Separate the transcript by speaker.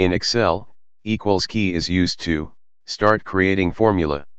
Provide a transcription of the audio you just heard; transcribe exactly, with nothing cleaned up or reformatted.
Speaker 1: In Excel, equals key is used to start creating formula.